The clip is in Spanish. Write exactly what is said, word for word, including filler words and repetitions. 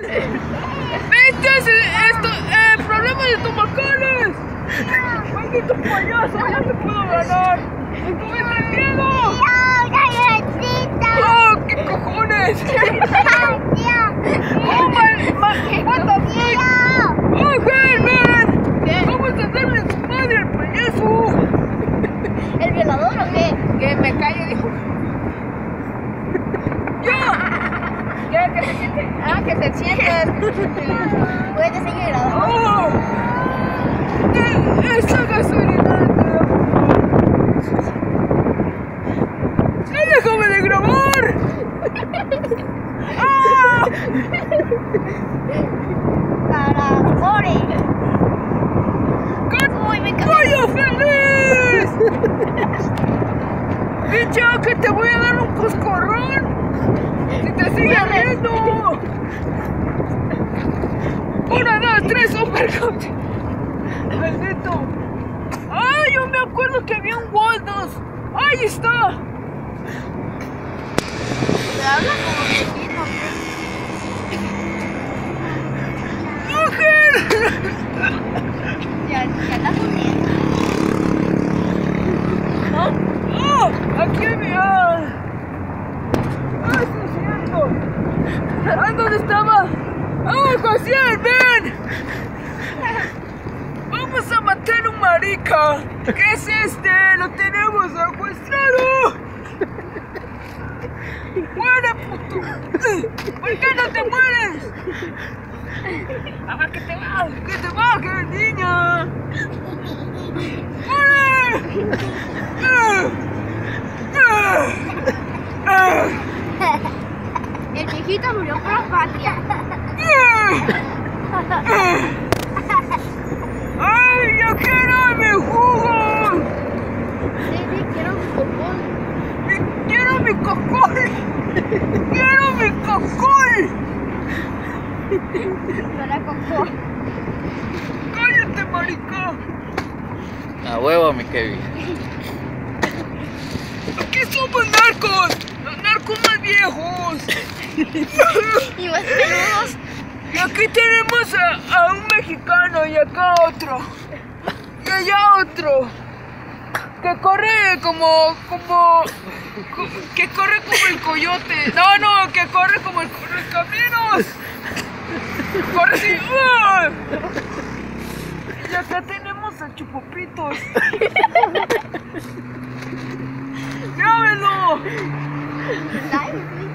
¿Viste esto? Eh, ¡Problema de tomacales! ¡Maldito payaso! ¡Ya te puedo ganar! ¡Estuviste miedo! ¡Oh, qué cojones! ¡Oh, man! ¡What the fuck! ¡Oh, hey, man! ¿Vamos a darle su madre al payaso? ¿El violador o qué? Que me callo, dijo. ¡Ya! ¿Qué? ¿Que se siente? Ah, que te sientas. Puedes seguir grabando. ¡Oh! Eh, ¡Esa gasolina! ¡Sí, déjame de grabar! ¡Ah! Para Ore. Uy, me cago. ¡Pollo feliz! ¡Dicho que te voy a dar un coscorrón! ¡Si te sigue riendo! ¡Una, dos, tres, uppercut! ¡Maldito! ¡Ay, yo me acuerdo que había un Waldos! ¡Ahí está! Te habla como viejito. ¡Mujer! Ya, ya estás muriendo. ¡Oh! ¡Oh! ¡Aquí hay mi... ¡Ah! ¡Ah, sí es cierto! ¡Ah, dónde estaba! ¡Oh, Josiel, ven! ¡Vamos a matar un marica! ¿Qué es este? ¡Lo tenemos secuestrado! ¡Muere, puto! ¿Por qué no te mueres? ¡Ah, que te bajes! ¡Que te bajes, niña! ¡Muere! El viejito murió por la patria. ¡Ay, yo quiero mi jugo! Sí, sí, quiero mi cocol. Mi- ¡Quiero mi cocol! ¡Quiero mi cocol! Para cocol. ¡Cállate, marica! A huevo, mi Kevin. ¡Aquí somos narcos! ¡Los narcos más viejos! Y más peludos. Y aquí tenemos a, a un mexicano y acá otro. Y allá otro. Que corre como, como, co- que corre como el coyote. No, no, que corre como el correcaminos. Corre así. ¡Ah! Y acá tenemos a Chupopitos. ¡Grábenlo! Ay, sí.